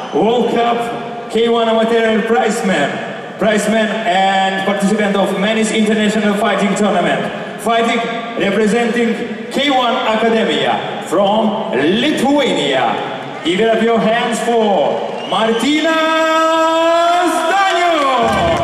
World Cup K1 Amateur prizeman and participant of Men's International Fighting Tournament, fighting representing K1 Academia from Lithuania. Give it up your hands for Martynas Danius!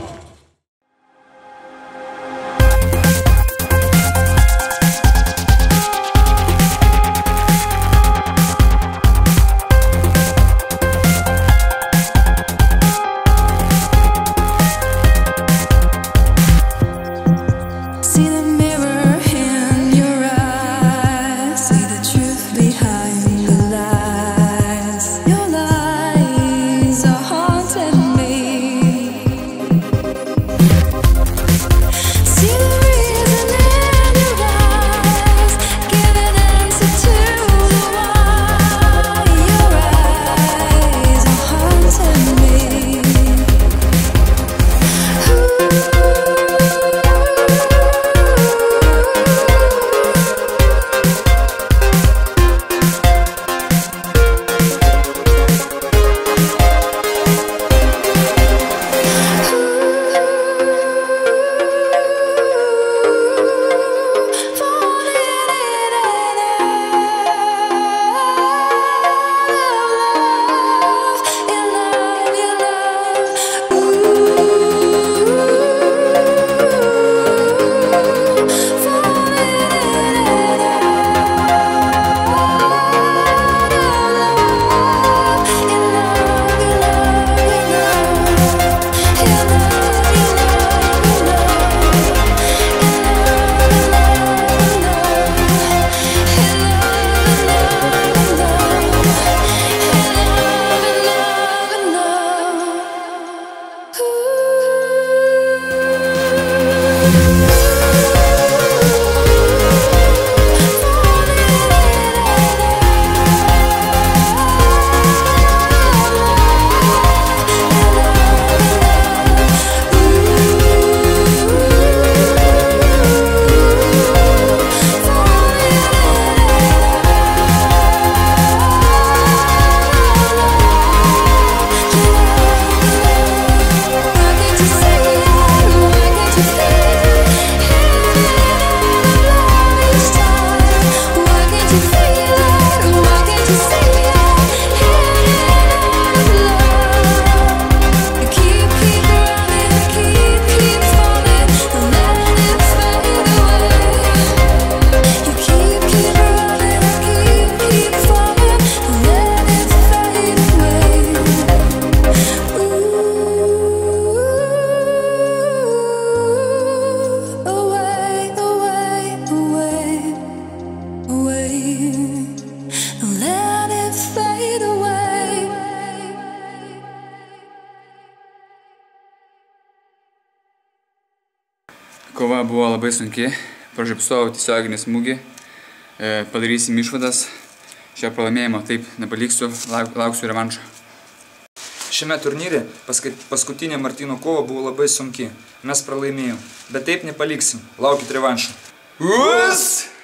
Kova buvo labai sunki, pražiopsojau tiesioginį smūgį, padarysim išvadas, šio pralaimėjimo taip nepaliksiu, lauksiu revanšo. Šiame turnyre paskutinė Martyno kova buvo labai sunki, mes pralaimėjom, bet taip nepaliksim, laukit revanšo.